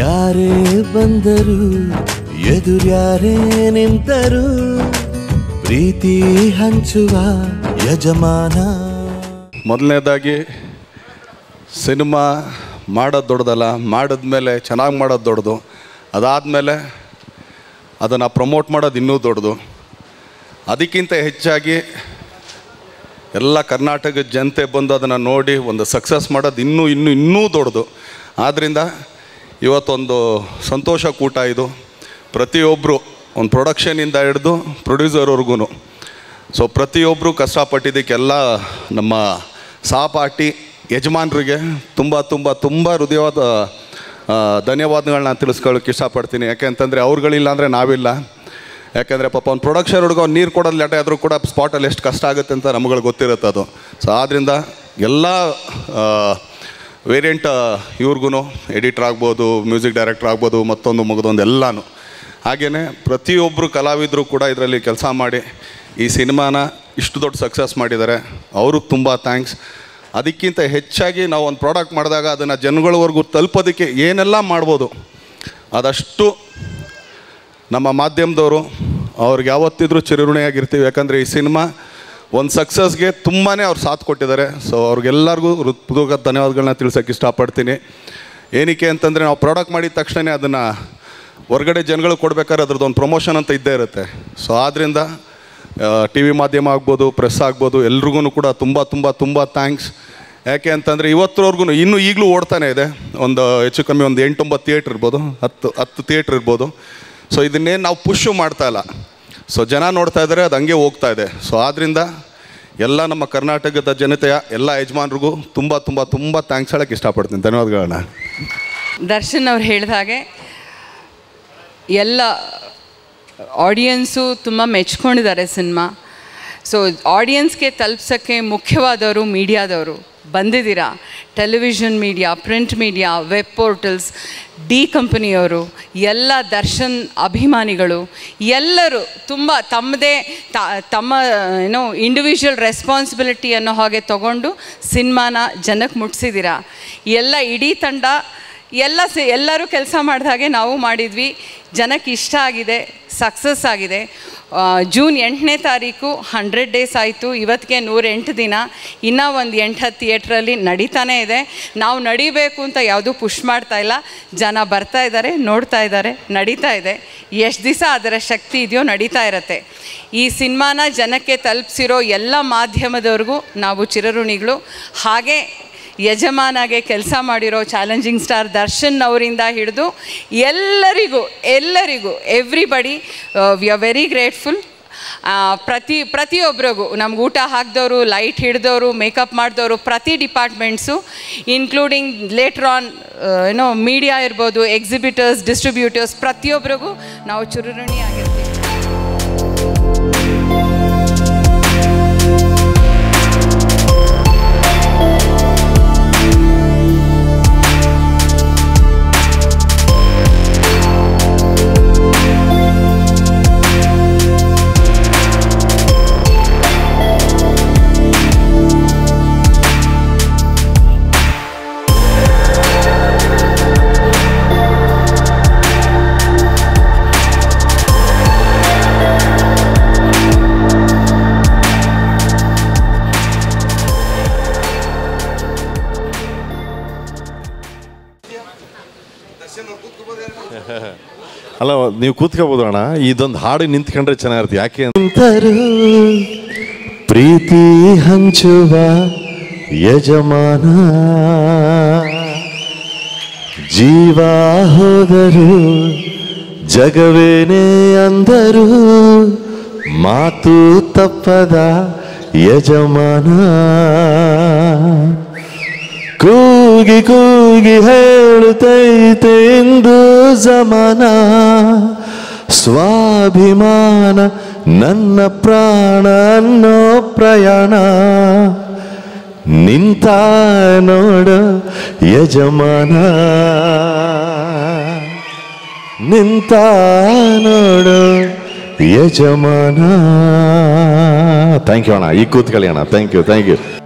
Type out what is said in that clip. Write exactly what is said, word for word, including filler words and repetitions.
ಯಾರೇ ಬಂದರು ಎದುರ್ಯಾರೇ ನಿಂತರು ಪ್ರೀತಿ ಹಂಚುವ ಯಜಮಾನ. ಮೊದಲನೇದಾಗಿ ಸಿನಿಮಾ ಮಾಡೋದು ದೊಡ್ಡದಲ್ಲ, ಮಾಡಿದ್ಮೇಲೆ ಚೆನ್ನಾಗಿ ಮಾಡೋದು ದೊಡ್ಡದು, ಅದಾದಮೇಲೆ ಅದನ್ನು ಪ್ರಮೋಟ್ ಮಾಡೋದು ಇನ್ನೂ ದೊಡ್ಡದು. ಅದಕ್ಕಿಂತ ಹೆಚ್ಚಾಗಿ ಎಲ್ಲ ಕರ್ನಾಟಕದ ಜನತೆ ಬಂದು ಅದನ್ನು ನೋಡಿ ಒಂದು ಸಕ್ಸಸ್ ಮಾಡೋದು ಇನ್ನೂ ಇನ್ನೂ ಇನ್ನೂ ದೊಡ್ಡದು. ಆದ್ದರಿಂದ ಇವತ್ತೊಂದು ಸಂತೋಷ ಕೂಟ ಇದು. ಪ್ರತಿಯೊಬ್ಬರು ಒಂದು ಪ್ರೊಡಕ್ಷನಿಂದ ಹಿಡಿದು ಪ್ರೊಡ್ಯೂಸರ್ವರೆಗೂ ಸೊ ಪ್ರತಿಯೊಬ್ಬರು ಕಷ್ಟಪಟ್ಟಿದ್ದಕ್ಕೆಲ್ಲ ನಮ್ಮ ಸಹಪಾಠಿ ಯಜಮಾನರಿಗೆ ತುಂಬ ತುಂಬ ತುಂಬ ಹೃದಯವಾದ ಧನ್ಯವಾದಗಳನ್ನ ತಿಳಿಸ್ಕೊಳ್ಳೋಕೆ ಇಷ್ಟಪಡ್ತೀನಿ. ಯಾಕೆ ಅಂತಂದರೆ ಅವ್ರುಗಳಿಲ್ಲ ಅಂದರೆ ನಾವಿಲ್ಲ. ಯಾಕೆಂದರೆ ಪಾಪ ಒಂದು ಪ್ರೊಡಕ್ಷನ್ ಹುಡುಗ ಅವ್ನು ನೀರು ಕೊಡೋದು ಲೇಟ್ ಆದರೂ ಕೂಡ ಸ್ಪಾಟಲ್ಲಿ ಎಷ್ಟು ಕಷ್ಟ ಆಗುತ್ತೆ ಅಂತ ನಮ್ಗಳಿಗೆ ಗೊತ್ತಿರುತ್ತೆ ಅದು. ಸೊ ಆದ್ದರಿಂದ ಎಲ್ಲ ವೇರಿಯಂಟ್ ಇವ್ರಿಗೂ ಎಡಿಟರ್ ಆಗ್ಬೋದು, ಮ್ಯೂಸಿಕ್ ಡೈರೆಕ್ಟರ್ ಆಗ್ಬೋದು, ಮತ್ತೊಂದು ಮಗದೊಂದು ಎಲ್ಲನೂ ಹಾಗೆಯೇ ಪ್ರತಿಯೊಬ್ಬರು ಕಲಾವಿದರು ಕೂಡ ಇದರಲ್ಲಿ ಕೆಲಸ ಮಾಡಿ ಈ ಸಿನಿಮಾನ ಇಷ್ಟು ದೊಡ್ಡ ಸಕ್ಸಸ್ ಮಾಡಿದ್ದಾರೆ. ಅವ್ರಿಗೆ ತುಂಬ ಥ್ಯಾಂಕ್ಸ್. ಅದಕ್ಕಿಂತ ಹೆಚ್ಚಾಗಿ ನಾವು ಒಂದು ಪ್ರಾಡಕ್ಟ್ ಮಾಡಿದಾಗ ಅದನ್ನು ಜನಗಳವರೆಗೂ ತಲುಪೋದಕ್ಕೆ ಏನೆಲ್ಲ ಮಾಡ್ಬೋದು ಅದಷ್ಟು ನಮ್ಮ ಮಾಧ್ಯಮದವರು ಅವ್ರಿಗೆ ಯಾವತ್ತಿದ್ರೂ ಚಿರಋಣಿಯಾಗಿರ್ತೀವಿ. ಯಾಕಂದರೆ ಈ ಸಿನಿಮಾ ಒಂದು ಸಕ್ಸಸ್ಗೆ ತುಂಬಾ ಅವ್ರು ಸಾಥ್ ಕೊಟ್ಟಿದ್ದಾರೆ. ಸೊ ಅವ್ರಿಗೆಲ್ಲರಿಗೂ ಹೃತ್ಪೂರ್ವಕ ಧನ್ಯವಾದಗಳನ್ನ ತಿಳಿಸೋಕ್ಕೆ ಇಷ್ಟಪಡ್ತೀನಿ. ಏನಕ್ಕೆ ಅಂತಂದರೆ ನಾವು ಪ್ರಾಡಕ್ಟ್ ಮಾಡಿದ ತಕ್ಷಣ ಅದನ್ನು ಹೊರಗಡೆ ಜನಗಳು ಕೊಡ್ಬೇಕಾದ್ರೆ ಅದ್ರದ್ದು ಒಂದು ಪ್ರಮೋಷನ್ ಅಂತ ಇದ್ದೇ ಇರುತ್ತೆ. ಸೊ ಆದ್ದರಿಂದ ಟಿ ವಿ ಮಾಧ್ಯಮ ಆಗ್ಬೋದು, ಪ್ರೆಸ್ ಆಗ್ಬೋದು, ಎಲ್ರಿಗೂ ಕೂಡ ತುಂಬ ತುಂಬ ತುಂಬ ಥ್ಯಾಂಕ್ಸ್. ಯಾಕೆ ಅಂತಂದರೆ ಇವತ್ತರವರೆಗೂ ಇನ್ನೂ ಈಗಲೂ ಓಡ್ತಾನೆ ಇದೆ. ಒಂದು ಹೆಚ್ಚು ಕಮ್ಮಿ ಒಂದು ಎಂಟೊಂಬತ್ತು ಥಿಯೇಟ್ರ್ ಇರ್ಬೋದು, ಹತ್ತು ಹತ್ತು ಥಿಯೇಟ್ರ್ ಇರ್ಬೋದು. ಸೊ ಇದನ್ನೇನು ನಾವು ಪುಷು ಮಾಡ್ತಾಯಿಲ್ಲ. ಸೊ ಜನ ನೋಡ್ತಾ ಇದ್ದಾರೆ, ಅದು ಹಂಗೆ ಹೋಗ್ತಾ ಇದೆ. ಸೊ ಆದ್ದರಿಂದ ಎಲ್ಲ ನಮ್ಮ ಕರ್ನಾಟಕದ ಜನತೆಯ ಎಲ್ಲ ಯಜಮಾನ್ರಿಗೂ ತುಂಬ ತುಂಬ ತುಂಬ ಥ್ಯಾಂಕ್ಸ್ ಹೇಳೋಕ್ಕೆ ಇಷ್ಟಪಡ್ತೀನಿ. ಧನ್ಯವಾದಗಳನ್ನ. ದರ್ಶನ್ ಅವ್ರು ಹೇಳಿದ ಹಾಗೆ ಎಲ್ಲ ಆಡಿಯನ್ಸು ತುಂಬ ಮೆಚ್ಕೊಂಡಿದ್ದಾರೆ ಸಿನಿಮಾ. ಸೊ ಆಡಿಯನ್ಸ್ಗೆ ತಲುಪ್ಸೋಕ್ಕೆ ಮುಖ್ಯವಾದವರು ಮೀಡಿಯಾದವರು ಬಂದಿದ್ದೀರಾ. Television media, print media, web portals, D ಕಂಪನಿಯವರು, ಎಲ್ಲ ದರ್ಶನ್ ಅಭಿಮಾನಿಗಳು ಎಲ್ಲರೂ ತುಂಬ ತಮ್ಮದೇ ತಮ್ಮ ಏನೋ ಇಂಡಿವಿಜುವಲ್ ರೆಸ್ಪಾನ್ಸಿಬಿಲಿಟಿ ಅನ್ನೋ ಹಾಗೆ ತಗೊಂಡು ಸಿನಿಮಾನ ಜನಕ್ಕೆ ಮುಟ್ಟಿಸಿದ್ದೀರಾ. ಎಲ್ಲ ಇಡೀ ತಂಡ ಎಲ್ಲ ಸಿ ಎಲ್ಲರೂ ಕೆಲಸ ಮಾಡಿದ ಹಾಗೆ ನಾವು ಮಾಡಿದ್ವಿ. ಜನಕ್ಕೆ ಇಷ್ಟ ಆಗಿದೆ, ಸಕ್ಸಸ್ ಆಗಿದೆ. ಜೂನ್ ಎಂಟನೇ ತಾರೀಕು ಹಂಡ್ರೆಡ್ ಡೇಸ್ ಆಯಿತು. ಇವತ್ತಿಗೆ ನೂರೆಂಟು ದಿನ. ಇನ್ನೂ ಒಂದು ಎಂಟು ಹತ್ತು ಥಿಯೇಟ್ರಲ್ಲಿ ನಡೀತಾನೇ ಇದೆ. ನಾವು ನಡಿಬೇಕು ಅಂತ ಯಾವುದೂ ಪುಷ್ ಮಾಡ್ತಾ ಇಲ್ಲ. ಜನ ಬರ್ತಾ ಇದ್ದಾರೆ, ನೋಡ್ತಾ ಇದ್ದಾರೆ, ನಡೀತಾ ಇದೆ. ಎಷ್ಟು ದಿವಸ ಅದರ ಶಕ್ತಿ ಇದೆಯೋ ನಡೀತಾ ಇರುತ್ತೆ. ಈ ಸಿನಿಮಾನ ಜನಕ್ಕೆ ತಲುಪಿಸಿರೋ ಎಲ್ಲ ಮಾಧ್ಯಮದವ್ರಿಗೂ ನಾವು ಚಿರಋಣಿಗಳು. ಹಾಗೆ ಯಜಮಾನಾಗೆ ಕೆಲಸ ಮಾಡಿರೋ ಚಾಲೆಂಜಿಂಗ್ ಸ್ಟಾರ್ ದರ್ಶನ್ ಅವರಿಂದ ಹಿಡಿದು ಎಲ್ಲರಿಗೂ ಎಲ್ಲರಿಗೂ everybody we are very grateful. ಪ್ರತಿ ಪ್ರತಿಯೊಬ್ಬರಿಗೂ ನಮ್ಗೆ ಊಟ ಹಾಕಿದವರು, ಲೈಟ್ ಹಿಡಿದವರು, ಮೇಕಪ್ ಮಾಡಿದವರು, ಪ್ರತಿ ಡಿಪಾರ್ಟ್ಮೆಂಟ್ಸು ಇನ್ಕ್ಲೂಡಿಂಗ್ ಲೇಟ್ರ್ ಆನ್ ಏನೋ ಮೀಡಿಯಾ ಇರ್ಬೋದು, ಎಕ್ಸಿಬಿಟರ್ಸ್, ಡಿಸ್ಟ್ರಿಬ್ಯೂಟರ್ಸ್, ಪ್ರತಿಯೊಬ್ಬರಿಗೂ ನಾವು ಚಿರಋಣಿ ಆಗಿರ್ತೀವಿ. ಅಲ್ಲ, ನೀವು ಕೂತ್ಕೋಬೋದು ಅಣ್ಣ. ಇದೊಂದು ಹಾಡು ನಿಂತ್ಕೊಂಡ್ರೆ ಚೆನ್ನಾಗಿರುತ್ತೆ. ಯಾಕೆ ಅಂತರು ಪ್ರೀತಿ ಹಂಚುವ ಯಜಮಾನ. ಜೀವ ಹೋದರು ಜಗವೇನೇ ಅಂದರು ಮಾತು ತಪ್ಪದ ಯಜಮಾನ. ಕೂಗಿ ಕೂಗಿ ಹೇಳುತ್ತೈತೆ ಎಂದು ಜಮಾನ. ಸ್ವಾಭಿಮಾನ ನನ್ನ ಪ್ರಾಣ ಅನ್ನೋ ಪ್ರಯಾಣ. ನಿಂತ ನೋಡು ಯಜಮಾನ, ನಿಂತ ನೋಡು ಯಜಮಾನ. ಥ್ಯಾಂಕ್ ಯು ಅಣ್ಣ. ಈಗ ಕೂತ್ಕೊಳ್ಳಿ ಅಣ್ಣ. Thank you thank you